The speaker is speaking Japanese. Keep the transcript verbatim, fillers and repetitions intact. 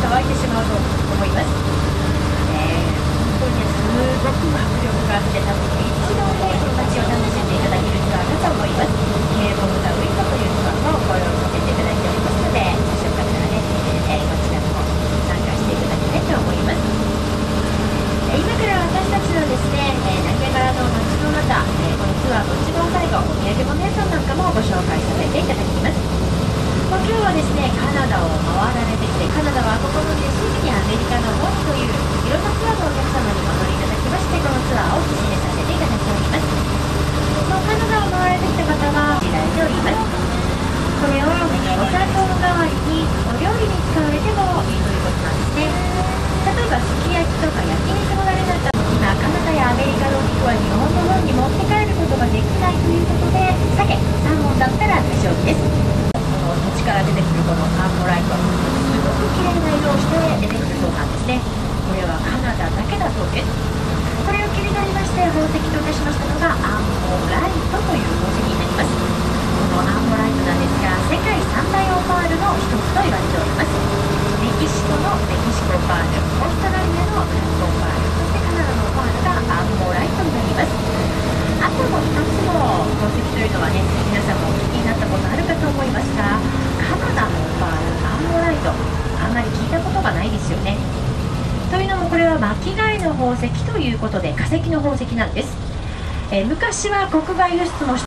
乾いてしまうと思います。えー、本当にね、すごく迫力があって、多分一度ね、この街を楽しんでいただけるツアーかと思います。ケーブ・オブ・ザ・ウィンドというツアーもご用意させていただいておりますので、もしよかったらね、えー、こちらの方参加していただきたいと思います。えー、今から私たちのですね、えー、ナイアガラの街の中、えー、このツアーの一番最後、お土産物屋さんなんかもご紹介させていただきます。今日はですね、カナダを回られてきて、カナダはここのね、すぐにアメリカの門といういろんなツアーのお客様にお乗りいただきまして、このツアーを進めさせていただいております。このカナダを回られてきた方は知られております。これをお砂糖代わりにお料理に使われてもいいということなんですね。例えばすき焼きとか焼肉のタレだったら、今カナダやアメリカのお肉は日本の門に持って帰ることができないということで、鮭、サーモンだったら大丈夫です。土地から出てくるこのアンモライト、すごく綺麗な色をして出てくるそうなんですね。これはカナダだけだそうです。これを気になりまして宝石といたしましたのがアンモライトという宝石になります。このアンモライトなんですが、世界三大オパールの一つと言われております。メキシコのメキシコオパール、オーストラリアのフランスオパール、そしてカナダのオパールがアンモライトになります。あともう一つの宝石というのはね、皆さんもお聞きになったことあるかと思いますが、カナダのオパール、アンモライト、あんまり聞いたことがないですよね。というのもこれは巻き貝の宝石ということで化石の宝石なんです。えー、昔は国外輸出も